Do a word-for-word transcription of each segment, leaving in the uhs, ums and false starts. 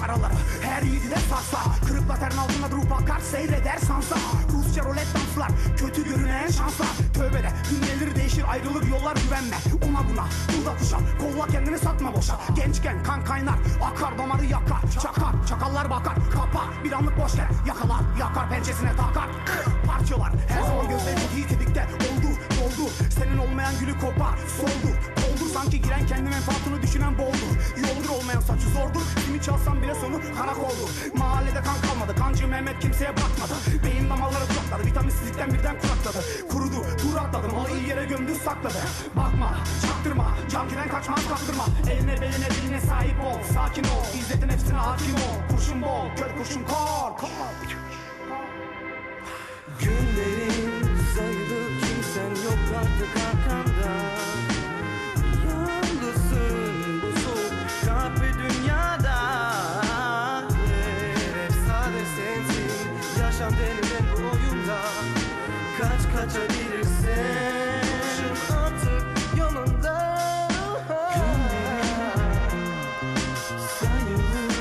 yaraları her yiğidi de sarsa. Kırık laterin altında durup bakar seyreder sansa. Rusça rolet danslar, kötü görünen şanslar. Tövbede günleri değişir, ayrılır yollar, güvenme ona buna. Burada kuşat, kolla kendini satma boşa. Gençken kan kaynar, akar damarı yakar. Çakar, çakallar bakar, kapar bir anlık boş yer. Yakalar, yakar pençesine takar. Parçalar, her zaman gözleri çok iyi tetikte. Oldur, doldur, senin olmayan gülü kopar. Soldur, doldur, sanki giren kendi menfaatını düşünen boldur. Yoldur olmayan saçı zordur, kimi çalsam bile sonu karakoldur. Mahallede kan kalmadı, kancı Mehmet kimseye bırakmadı. Beyin damarları kurakladı, vitaminsizlikten birden kurakladı. Kurudu, duratladı, malı iyi yere gömdü sakladı. Bakma, çaktırma, can giren kaçmaz kaptırma. Eline beline diline sahip ol, sakin ol, İzzetin hepsine hakim ol. Kurşun bol, kör kurşun kor, kor. Günlerin sayılı, kimsen yok artık arkanda. Yalnızsın bu soğuk kahpe dünyada. Hep sade sensin, yaşam denilen bu oyunda. Kaç kaçabilirsin artık yolunda. Günlerin sayılı,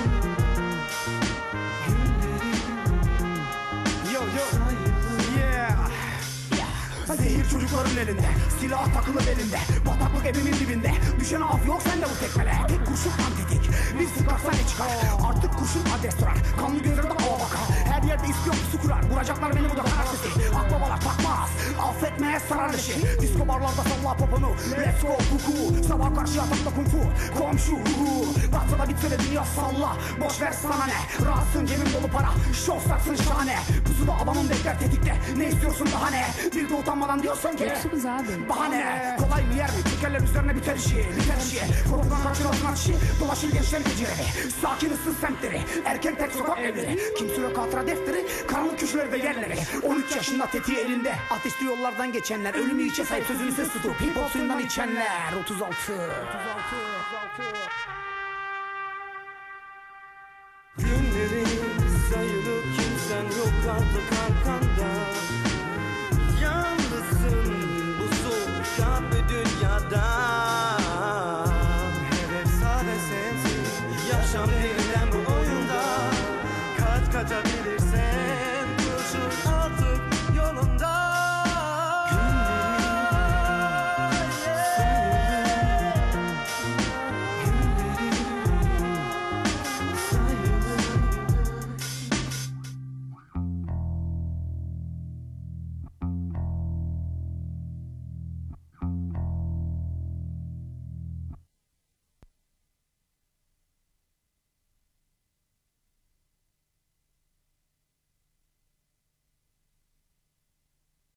günlerin Yo yo yeah. Zehir çocukların elinde, silah takılı belinde. Bataklık evimin dibinde, düşen af yok sende bu tekmele. Tek kurşun antetik, bir sıkarsa ne çıkar? Artık kurşun adres durar, kanlı gözlerinde hava bakar. Her yerde istiyor su kurar, vuracaklar beni burada kar sesi. Akbabalar takmaz, affetmeye sarar leşi. Disko barlarda salla poponu, let's go kuku. Sabah karşı yatakta kung fu, komşu huhu. Batsa da bitse de dünya salla, boş ver sana ne? Rahatsın cebin dolu para, şofsaksın şahane. Pusuda adamın bekler tetikte, ne istiyorsun daha ne? Bir de utanmadan diyorsun ki Yakışıklı abi. bahane. Kolay mı yer mi? Tekerler üzerine biter işi, biter işi. Korkudan kaçırılsın açı, dolaşır gençler geceleri. Sakin ıssız semtleri, erken tek sokak evleri. Kimse yok hatıra defteri, karanlık köşelerde yerleri. on üç yaşında tetiği elinde, ateşli yollardan geçenler. Ölümü içe sahip sözünü ses tutup hip hop suyundan içenler. otuz altı Günlerin sayılı, kimsen yok artık arkanda. Yalnızsın bu soğuk kahpe dünyada. Hep sade sensin, yaşam denilen bu oyunda. Kaç kaçabilirsin